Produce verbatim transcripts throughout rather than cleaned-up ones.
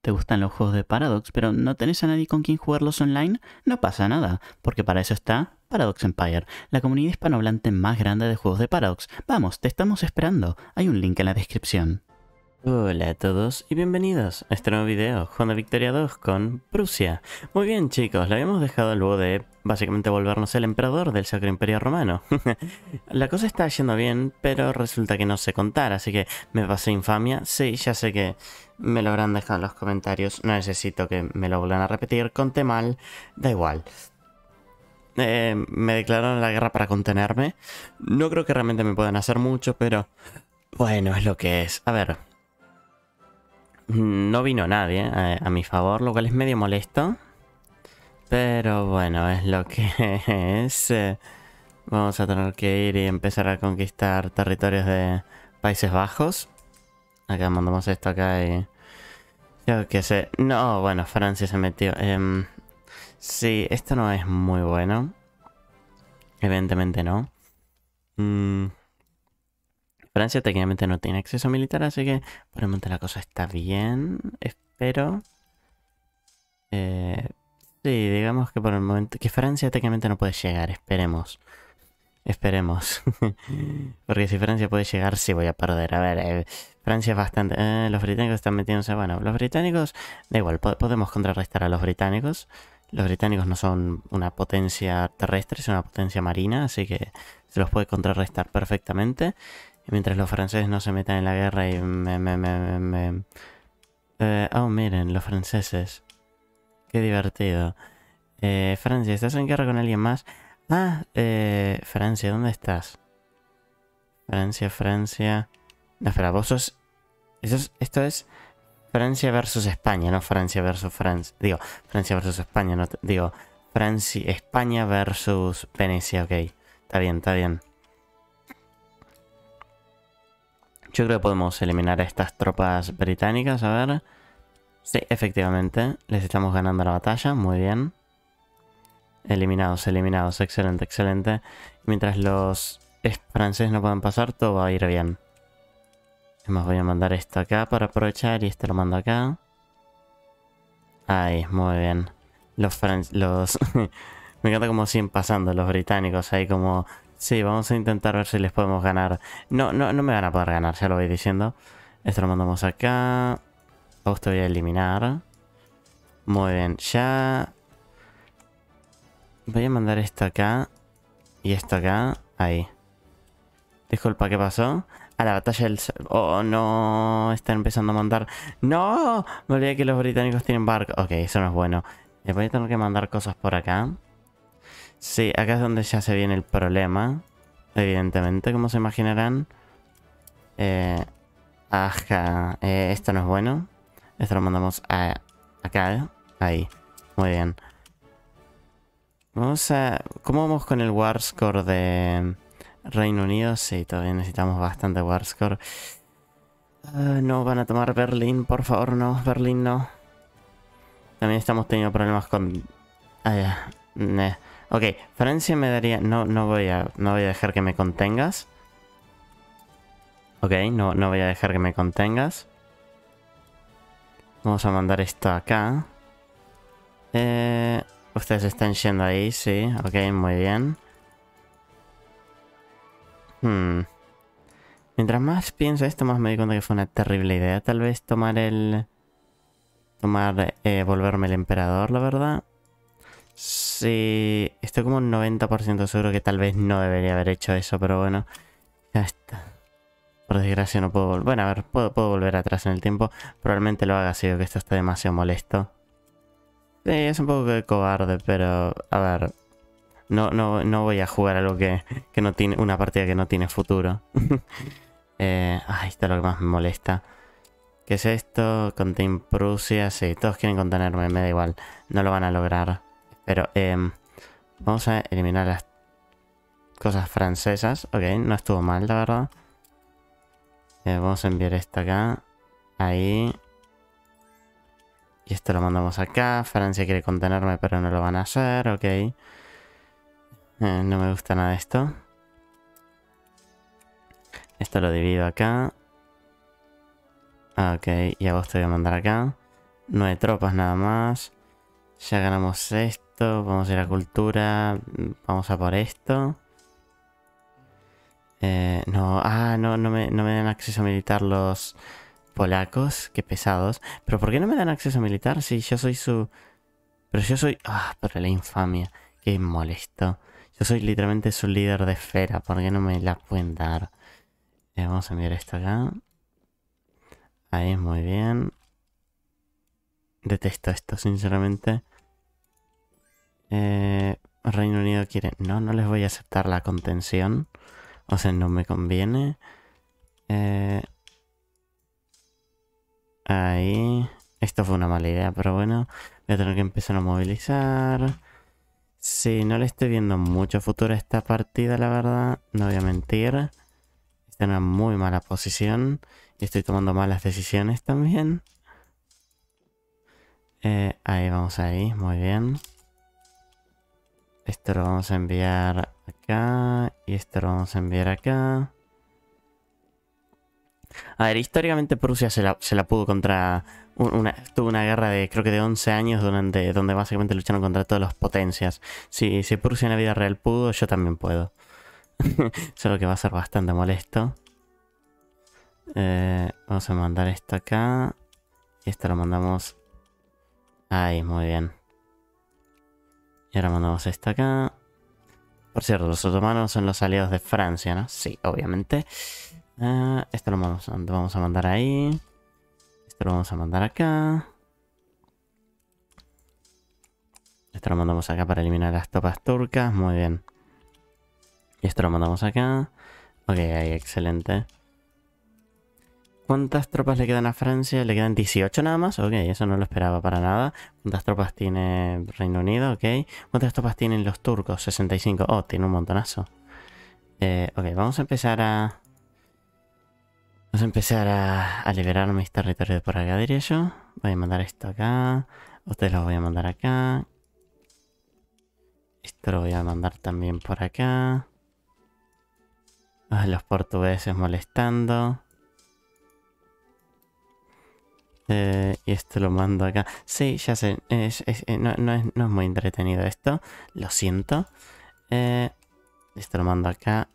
te gustan los juegos de Paradox, pero no tenés a nadie con quien jugarlos online, no pasa nada, porque para eso está Paradox Empire, la comunidad hispanohablante más grande de juegos de Paradox. Vamos, te estamos esperando. Hay un link en la descripción. Hola a todos y bienvenidos a este nuevo video, Jugando Victoria dos con Prusia. Muy bien chicos, lo habíamos dejado luego de básicamente volvernos el emperador del Sacro Imperio Romano. La cosa está yendo bien, pero resulta que no sé contar, así que me pasé infamia. Sí, ya sé que me lo habrán dejado en los comentarios, no necesito que me lo vuelvan a repetir. Conté mal, da igual. Eh, me declararon la guerra para contenerme. No creo que realmente me puedan hacer mucho, pero bueno, es lo que es. A ver... No vino nadie a, a mi favor, lo cual es medio molesto. Pero bueno, es lo que es. Eh, vamos a tener que ir y empezar a conquistar territorios de Países Bajos. Acá mandamos esto acá y... Yo qué sé. No, bueno, Francia se metió. Eh, sí, esto no es muy bueno. Evidentemente no. Mm. Francia técnicamente no tiene acceso militar, así que por el momento la cosa está bien, espero. Eh, sí, digamos que por el momento... Que Francia técnicamente no puede llegar, esperemos. Esperemos. Porque si Francia puede llegar, sí voy a perder. A ver, eh, Francia es bastante... Eh, los británicos están metiéndose... Bueno, los británicos... Da igual, po podemos contrarrestar a los británicos. Los británicos no son una potencia terrestre, es una potencia marina, así que se los puede contrarrestar perfectamente. Y mientras los franceses no se metan en la guerra y me... me, me, me... Eh, oh, miren, los franceses. Qué divertido. Eh, Francia, ¿estás en guerra con alguien más? Ah, eh, Francia, ¿dónde estás? Francia, Francia... No, espera, vos sos... Eso es... Esto es Francia versus España, no Francia versus Francia. Digo, Francia versus España, no... Digo, Francia, España versus Venecia, ok. Está bien, está bien. Yo creo que podemos eliminar a estas tropas británicas, a ver. Sí, efectivamente, les estamos ganando la batalla, muy bien. Eliminados, eliminados, excelente, excelente. Mientras los franceses no puedan pasar, todo va a ir bien. Además voy a mandar esto acá para aprovechar y este lo mando acá. Ahí, muy bien. Los franceses, los... Me encanta como siguen pasando los británicos ahí como... Sí, vamos a intentar ver si les podemos ganar. No, no, no me van a poder ganar, ya lo voy diciendo. Esto lo mandamos acá. A vos te voy a eliminar. Muy bien, ya... Voy a mandar esto acá. Y esto acá. Ahí. Disculpa, ¿qué pasó? A la batalla del... Oh, no. Están empezando a mandar... ¡No! Me olvidé que los británicos tienen barco. Ok, eso no es bueno. Les voy a tener que mandar cosas por acá. Sí, acá es donde ya se viene el problema. Evidentemente, como se imaginarán. Eh, ajá. Eh, esto no es bueno. Esto lo mandamos a, acá. Ahí. Muy bien. Vamos a... ¿Cómo vamos con el War Score de Reino Unido? Sí, todavía necesitamos bastante War Score. Uh, no, van a tomar Berlín, por favor, no. Berlín no. También estamos teniendo problemas con... Ah, ya. Nah. Ok, Francia me daría... No, no voy a... No voy a dejar que me contengas. Ok, no, no voy a dejar que me contengas. Vamos a mandar esto acá. Eh... Ustedes están yendo ahí, sí. Ok, muy bien. Hmm. Mientras más pienso esto, más me di cuenta que fue una terrible idea. Tal vez tomar el... Tomar... Eh, volverme el emperador, la verdad. Sí, estoy como un noventa por ciento seguro que tal vez no debería haber hecho eso, pero bueno, ya está. Por desgracia no puedo volver. Bueno, a ver, puedo, puedo volver atrás en el tiempo. Probablemente lo haga si veo que esto está demasiado molesto. Sí, es un poco de cobarde, pero a ver, no, no, no voy a jugar algo que, que no tiene, una partida que no tiene futuro. eh, ay, esto es lo que más me molesta. ¿Qué es esto? Contain Prusia, sí, todos quieren contenerme, me da igual, no lo van a lograr. Pero eh, vamos a eliminar las cosas francesas. Ok, no estuvo mal, la verdad. Eh, vamos a enviar esto acá. Ahí. Y esto lo mandamos acá. Francia quiere contenerme, pero no lo van a hacer. Ok. Eh, no me gusta nada esto. Esto lo divido acá. Ok, y a vos te voy a mandar acá. Nueve tropas nada más. Ya ganamos esto. Vamos a ir a cultura. Vamos a por esto. Eh, no, ah, no, no me, no me dan acceso militar los polacos. Qué pesados. Pero ¿por qué no me dan acceso militar si yo soy su... Pero yo soy... Ah, pero la infamia. Qué molesto. Yo soy literalmente su líder de esfera. ¿Por qué no me la pueden dar? Eh, vamos a enviar esto acá. Ahí, muy bien. Detesto esto, sinceramente. Eh, Reino Unido quiere... No, no les voy a aceptar la contención. O sea, no me conviene. Eh, ahí. Esto fue una mala idea, pero bueno. Voy a tener que empezar a movilizar. Sí, no le estoy viendo mucho futuro a esta partida, la verdad. No voy a mentir. Está en una muy mala posición. Y estoy tomando malas decisiones también. Eh, ahí vamos ahí, muy bien. Esto lo vamos a enviar acá. Y esto lo vamos a enviar acá. A ver, históricamente Prusia se la, se la pudo contra... Una, tuvo una guerra de creo que de once años durante, donde básicamente lucharon contra todas las potencias. Si, si Prusia en la vida real pudo, yo también puedo. Solo que va a ser bastante molesto. Eh, vamos a mandar esto acá. Y esto lo mandamos... Ahí, muy bien. Y ahora mandamos esto acá. Por cierto, los otomanos son los aliados de Francia, ¿no? Sí, obviamente. Uh, esto lo vamos, vamos a mandar ahí. Esto lo vamos a mandar acá. Esto lo mandamos acá para eliminar las tropas turcas. Muy bien. Y esto lo mandamos acá. Ok, ahí, excelente. ¿Cuántas tropas le quedan a Francia? Le quedan dieciocho nada más. Ok, eso no lo esperaba para nada. ¿Cuántas tropas tiene Reino Unido? Ok. ¿Cuántas tropas tienen los turcos? sesenta y cinco. Oh, tiene un montonazo. Eh, ok, vamos a empezar a... Vamos a empezar a, a liberar mis territorios por acá, diría yo. Voy a mandar esto acá. Ustedes los voy a mandar acá. Esto lo voy a mandar también por acá. Ah, los portugueses molestando. Eh, y esto lo mando acá. Sí, ya sé. Es, es, eh, no, no, es, no es muy entretenido esto. Lo siento. Eh, esto lo mando acá.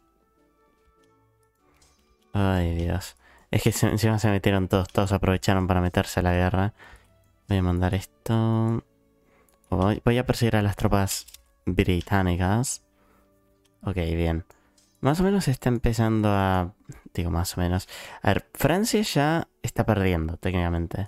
Ay, Dios. Es que se, encima se metieron todos. Todos aprovecharon para meterse a la guerra. Voy a mandar esto. Voy, voy a perseguir a las tropas británicas. Ok, bien. Más o menos está empezando a... Digo, más o menos. A ver, Francia ya está perdiendo, técnicamente.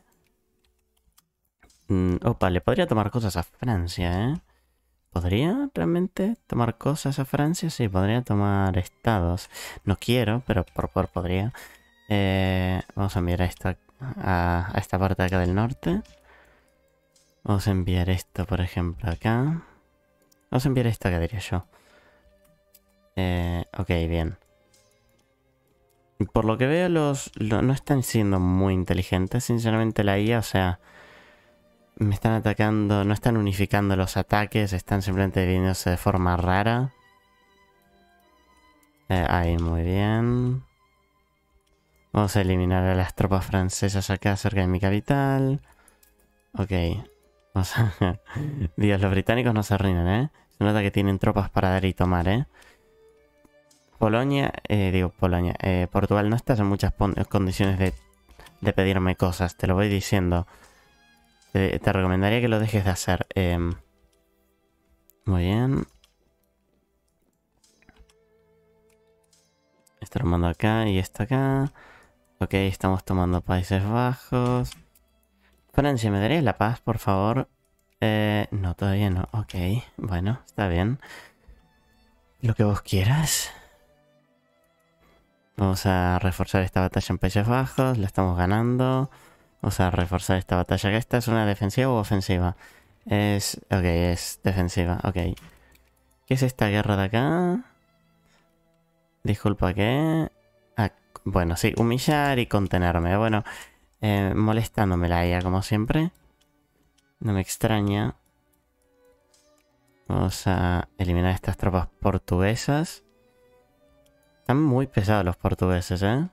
Mm, opa, le podría tomar cosas a Francia, ¿eh? ¿Podría realmente tomar cosas a Francia? Sí, podría tomar estados. No quiero, pero por por podría. Eh, vamos a enviar esto a, a esta parte de acá del norte. Vamos a enviar esto, por ejemplo, acá. Vamos a enviar esto acá, diría yo. Eh, ok, bien. Por lo que veo, los, los no están siendo muy inteligentes, sinceramente, la I A. O sea, me están atacando, no están unificando los ataques, están simplemente dividiéndose de forma rara. Eh, ahí, muy bien. Vamos a eliminar a las tropas francesas acá cerca de mi capital. Ok. Vamos a... Dios, los británicos no se arruinan, ¿eh? Se nota que tienen tropas para dar y tomar, ¿eh? Polonia, eh, digo Polonia, eh, Portugal no estás en muchas condiciones de, de pedirme cosas, te lo voy diciendo. Te, te recomendaría que lo dejes de hacer. Eh, muy bien. Esto lo mando acá y esto acá. Ok, estamos tomando Países Bajos. Francia, ¿me darías la paz, por favor? Eh, no, todavía no. Ok, bueno, está bien. Lo que vos quieras. Vamos a reforzar esta batalla en Países Bajos. La estamos ganando. Vamos a reforzar esta batalla. ¿Esta es una defensiva o ofensiva? Es... Ok, es defensiva. Ok. ¿Qué es esta guerra de acá? Disculpa, ¿qué? Ah, bueno, sí. Humillar y contenerme. Bueno, eh, molestándome la I A como siempre. No me extraña. Vamos a eliminar estas tropas portuguesas. Están muy pesados los portugueses, ¿eh?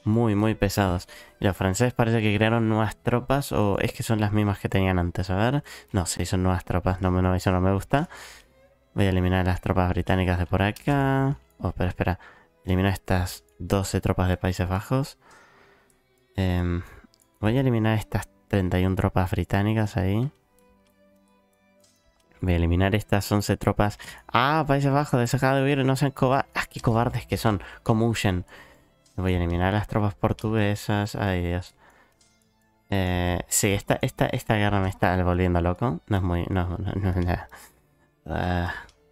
Muy, muy pesados. Y los franceses parece que crearon nuevas tropas o es que son las mismas que tenían antes. A ver. No, sí, son nuevas tropas. No, no, eso no me gusta. Voy a eliminar las tropas británicas de por acá. Oh, pero espera. Elimino estas doce tropas de Países Bajos. Eh, voy a eliminar estas treinta y una tropas británicas ahí. Voy a eliminar estas once tropas. Ah, Países Bajos, dejad de huir, no sean cobardes. Ah, qué cobardes que son. Como huyen. Voy a eliminar las tropas portuguesas. Ay, Dios. Eh, sí, esta, esta, esta guerra me está volviendo loco. No es muy... No, no, no, no. Uh.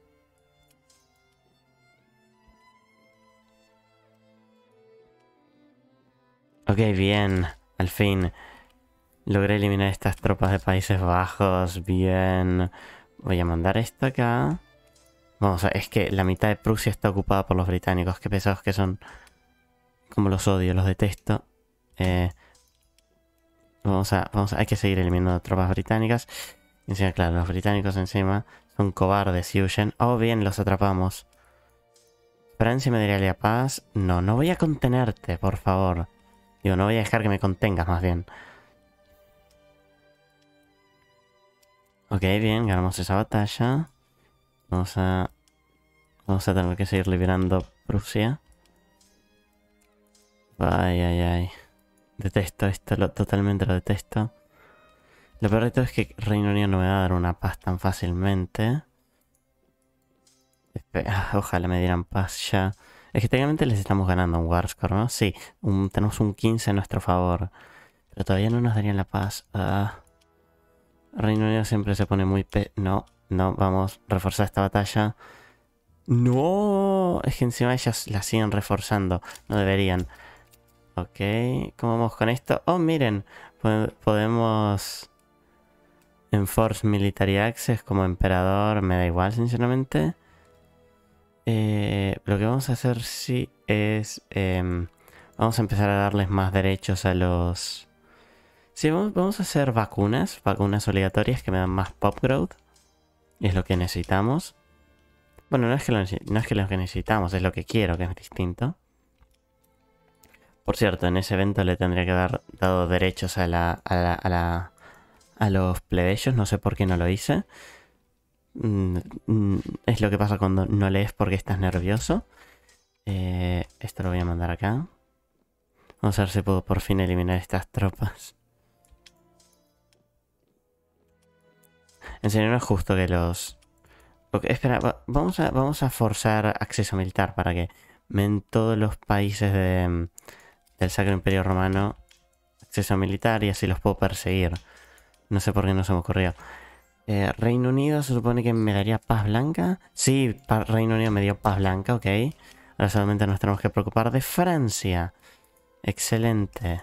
Ok, bien. Al fin. Logré eliminar estas tropas de Países Bajos. Bien. Voy a mandar esto acá. Vamos a... Es que la mitad de Prusia está ocupada por los británicos. Qué pesados que son. Como los odio, los detesto. Eh... Vamos a, vamos a... Hay que seguir eliminando tropas británicas. Y encima, claro, los británicos encima son cobardes y huyen. Oh, bien, los atrapamos. Francia me daría la paz. No, no voy a contenerte, por favor. Digo, no voy a dejar que me contengas, más bien. Ok, bien, ganamos esa batalla. Vamos a... Vamos a tener que seguir liberando Prusia. Ay, ay, ay. Detesto esto, lo, totalmente lo detesto. Lo peor de todo es que Reino Unido no me va a dar una paz tan fácilmente. Espera, ojalá me dieran paz ya. Es que técnicamente les estamos ganando un Warscore, ¿no? Sí, un, tenemos un quince a nuestro favor. Pero todavía no nos darían la paz. Uh, Reino Unido siempre se pone muy pe... No, no, vamos a reforzar esta batalla. No, es que encima ellos la siguen reforzando. No deberían. Ok, ¿cómo vamos con esto? Oh, miren, podemos... Enforce Military Access como emperador, me da igual, sinceramente. Eh, lo que vamos a hacer sí es... Eh, vamos a empezar a darles más derechos a los... Sí, vamos, vamos a hacer vacunas, vacunas obligatorias que me dan más pop growth. Y es lo que necesitamos. Bueno, no es que lo, no es que lo que necesitamos, es lo que quiero, que es distinto. Por cierto, en ese evento le tendría que dar dado derechos a la, a la, a la, a los plebeyos. No sé por qué no lo hice. Mm, mm, es lo que pasa cuando no lees porque estás nervioso. Eh, esto lo voy a mandar acá. Vamos a ver si puedo por fin eliminar estas tropas. En serio, no es justo que los... Okay, espera, va, vamos, a, vamos a forzar acceso militar para que en todos los países de... del Sacro Imperio Romano acceso militar y así los puedo perseguir. No sé por qué no se me ocurrió. Eh, Reino Unido se supone que me daría paz blanca. Sí, Reino Unido me dio paz blanca, ok. Ahora solamente nos tenemos que preocupar de Francia. Excelente.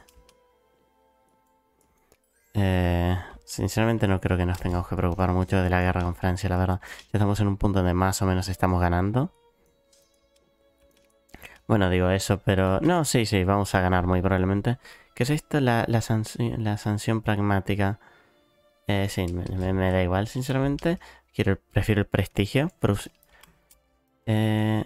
Eh, sinceramente no creo que nos tengamos que preocupar mucho de la guerra con Francia, la verdad. Ya estamos en un punto donde más o menos estamos ganando. Bueno, digo eso, pero... No, sí, sí, vamos a ganar muy probablemente. ¿Qué es esto? La, la, sanci... la sanción pragmática. Eh, sí, me, me, me da igual, sinceramente. Quiero, prefiero el prestigio. Pero... Eh...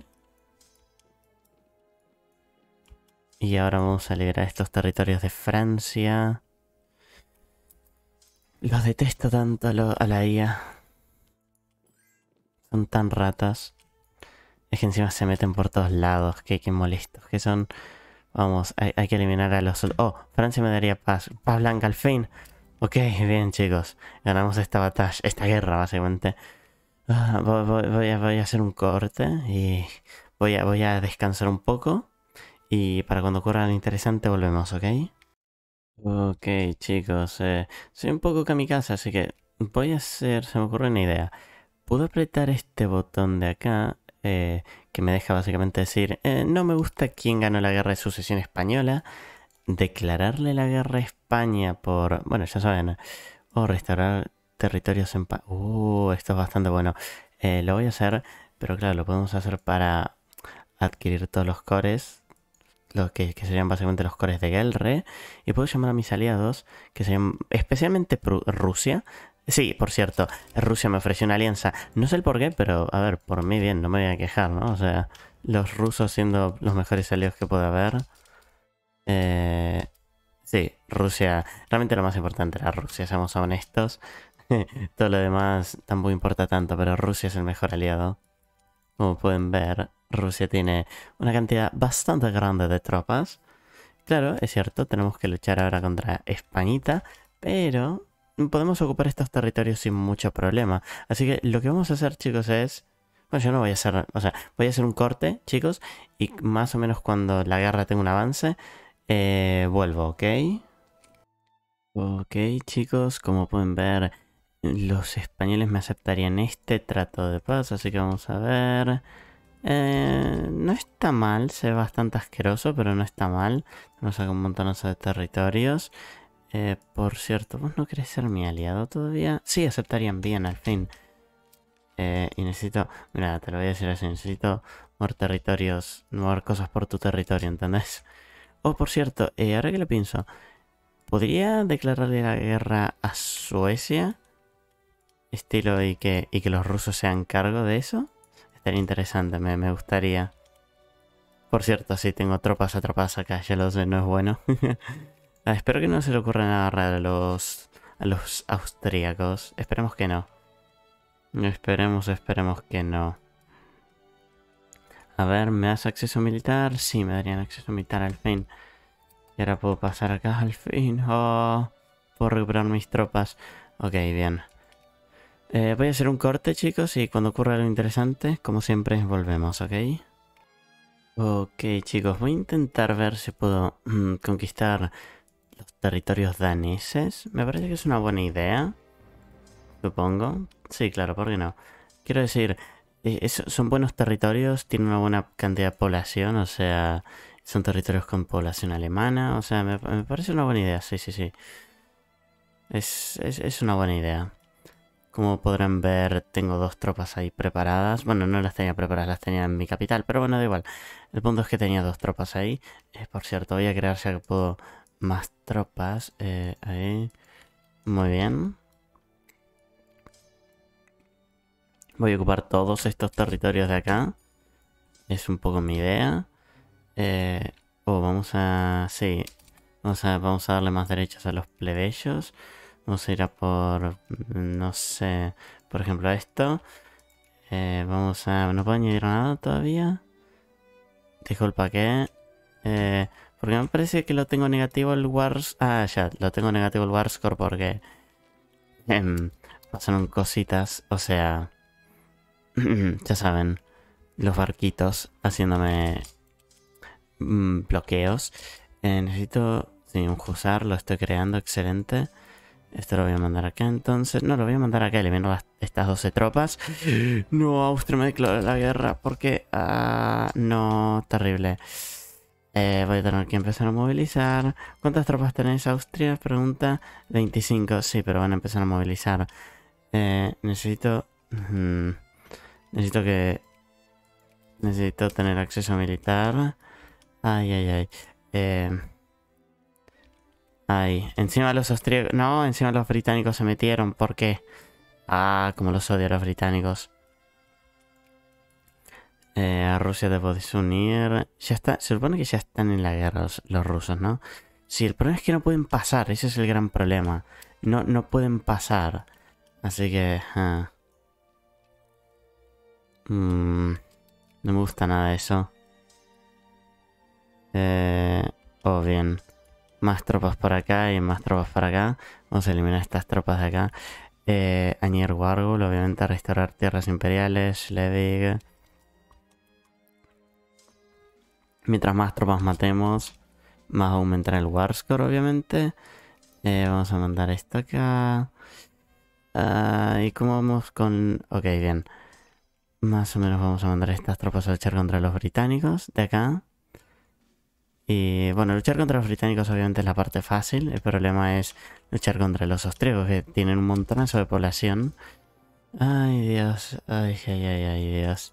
Y ahora vamos a liberar estos territorios de Francia. Los detesto tanto a, lo, a la I A. Son tan ratas. Es que encima se meten por todos lados. Qué, qué molestos que son. Vamos, hay, hay que eliminar a los... Oh, Francia me daría paz. Paz blanca al fin. Ok, bien chicos. Ganamos esta batalla, esta guerra básicamente. Ah, voy, voy, voy, a, voy a hacer un corte y voy a, voy a descansar un poco. Y para cuando ocurra lo interesante volvemos, ¿ok? Ok chicos, eh, soy un poco kamikaze, así que voy a hacer... Se me ocurre una idea. Puedo apretar este botón de acá... Eh, que me deja básicamente decir eh, no me gusta quién ganó la guerra de sucesión española, declararle la guerra a España por, bueno, ya saben, o restaurar territorios en paz. Uh, esto es bastante bueno. Eh, lo voy a hacer, pero claro, lo podemos hacer para adquirir todos los cores, los que, que serían básicamente los cores de Gelre, y puedo llamar a mis aliados, que serían especialmente Rusia. Sí, por cierto, Rusia me ofreció una alianza. No sé el por qué, pero a ver, por mí bien, no me voy a quejar, ¿no? O sea, los rusos siendo los mejores aliados que puede haber. Eh, sí, Rusia. Realmente lo más importante era Rusia, seamos honestos. Todo lo demás tampoco importa tanto, pero Rusia es el mejor aliado. Como pueden ver, Rusia tiene una cantidad bastante grande de tropas. Claro, es cierto, tenemos que luchar ahora contra Españita, pero podemos ocupar estos territorios sin mucho problema. Así que lo que vamos a hacer, chicos, es... Bueno, yo no voy a hacer... O sea, voy a hacer un corte, chicos, y más o menos cuando la guerra tenga un avance, eh, vuelvo, ¿ok? Ok, chicos, como pueden ver, los españoles me aceptarían este trato de paz, así que vamos a ver... Eh, no está mal, se ve bastante asqueroso, pero no está mal. Tenemos acá un montón de territorios. Eh, por cierto, ¿vos no querés ser mi aliado todavía? Sí, aceptarían bien, al fin. Eh, y necesito... Mira, te lo voy a decir así. Necesito mover territorios, mover cosas por tu territorio, ¿entendés? Oh, por cierto, eh, ahora que lo pienso, ¿podría declararle la guerra a Suecia? Estilo y que, y que los rusos se hagan cargo de eso. Estaría interesante, me, me gustaría. Por cierto, sí, tengo tropas atrapadas acá, ya lo sé, no es bueno. Ah, espero que no se le ocurra nada raro a los, a los austríacos. Esperemos que no. Esperemos, esperemos que no. A ver, ¿me das acceso militar? Sí, me darían acceso militar al fin. Y ahora puedo pasar acá al fin. Oh, puedo recuperar mis tropas. Ok, bien. Eh, voy a hacer un corte, chicos, y cuando ocurra algo interesante, como siempre, volvemos, ¿ok? Ok, chicos, voy a intentar ver si puedo mm, conquistar los territorios daneses. Me parece que es una buena idea, supongo. Sí, claro, ¿por qué no? Quiero decir, eh, es- son buenos territorios, tienen una buena cantidad de población, o sea, son territorios con población alemana, o sea, me, me parece una buena idea, sí, sí, sí. Es, es, es una buena idea. Como podrán ver, tengo dos tropas ahí preparadas. Bueno, no las tenía preparadas, las tenía en mi capital, pero bueno, da igual. El punto es que tenía dos tropas ahí. Eh, por cierto, voy a crear ya que puedo más tropas. Eh, ahí. Muy bien. Voy a ocupar todos estos territorios de acá. Es un poco mi idea. Eh, oh, vamos a... Sí. Vamos a, vamos a darle más derechos a los plebeyos. Vamos a ir a por... No sé... Por ejemplo, esto. Eh, vamos a... ¿No puedo añadir nada todavía? Disculpa, ¿qué? Eh, porque me parece que lo tengo negativo el Wars... Ah, ya, lo tengo negativo el Warscore porque... em, pasaron cositas, o sea... ya saben, los barquitos haciéndome mm, bloqueos. Eh, necesito... Sí, un Husar, lo estoy creando, excelente. Esto lo voy a mandar acá entonces. No, lo voy a mandar acá, elimino las- estas doce tropas. No, Austria me declaró la guerra porque... Ah, no, terrible. Eh, voy a tener que empezar a movilizar. ¿Cuántas tropas tenéis, Austria? Pregunta. veinticinco, sí, pero van a empezar a movilizar. Eh, necesito... mm, necesito que... Necesito tener acceso militar. Ay, ay, ay. Eh, ay, encima los austríacos... No, encima los británicos se metieron. ¿Por qué? Ah, como los odio a los británicos. Eh, a Rusia debo desunir. Ya está, se supone que ya están en la guerra los, los rusos, ¿no? Sí, el problema es que no pueden pasar, ese es el gran problema. No, no pueden pasar. Así que... ah. Mm, no me gusta nada eso. Eh, oh, bien. Más tropas por acá y más tropas por acá. Vamos a eliminar estas tropas de acá. Eh, añadir Wargul, obviamente restaurar tierras imperiales. Schleswig. Mientras más tropas matemos, más aumentará el War Score, obviamente. Eh, vamos a mandar esto acá. Uh, ¿Y cómo vamos con...? Ok, bien. Más o menos vamos a mandar estas tropas a luchar contra los británicos de acá. Y bueno, luchar contra los británicos obviamente es la parte fácil. El problema es luchar contra los austríacos que tienen un montonazo de población. Ay, Dios. Ay, ay, ay, ay, Dios.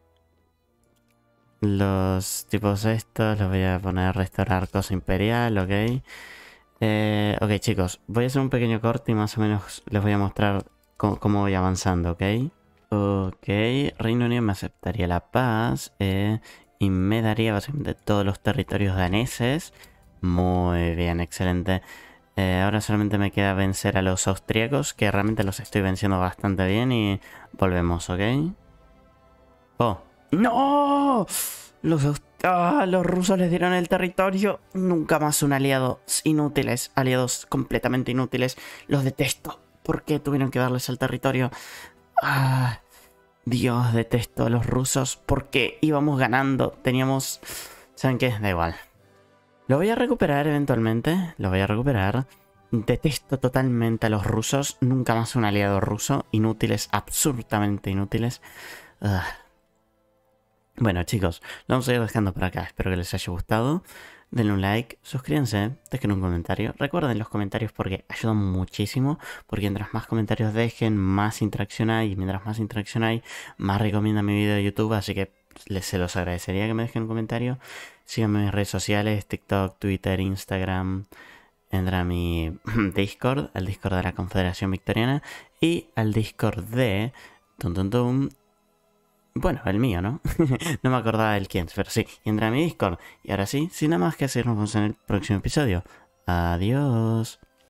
Los tipos estos los voy a poner a restaurar cosa imperial, ok. Eh, ok, chicos, voy a hacer un pequeño corte y más o menos les voy a mostrar cómo, cómo voy avanzando, ok. Ok, Reino Unido me aceptaría la paz eh, y me daría básicamente todos los territorios daneses. Muy bien, excelente. Eh, ahora solamente me queda vencer a los austríacos, que realmente los estoy venciendo bastante bien y volvemos, ¿ok? Oh. ¡No! Los, aust- ah, los rusos les dieron el territorio. Nunca más un aliado. Inútiles. Aliados completamente inútiles. Los detesto. ¿Por qué tuvieron que darles el territorio? Ah, Dios, detesto a los rusos. Porque íbamos ganando. Teníamos... ¿Saben qué? Da igual. Lo voy a recuperar eventualmente. Lo voy a recuperar. Detesto totalmente a los rusos. Nunca más un aliado ruso. Inútiles. Absurdamente inútiles. Ah. Bueno, chicos, lo vamos a ir dejando por acá. Espero que les haya gustado. Denle un like, suscríbanse, dejen un comentario. Recuerden los comentarios porque ayudan muchísimo. Porque mientras más comentarios dejen, más interacción hay. Y mientras más interacción hay, más recomienda mi video de YouTube. Así que les se los agradecería que me dejen un comentario. Síganme en mis redes sociales, TikTok, Twitter, Instagram. Entra a mi Discord, al Discord de la Confederación Victoriana. Y al Discord de... Tum, tum, tum. Bueno, el mío, ¿no? No me acordaba del quién, pero sí, entra a mi Discord. Y ahora sí, sin nada más que hacer, nos vemos en el próximo episodio. Adiós.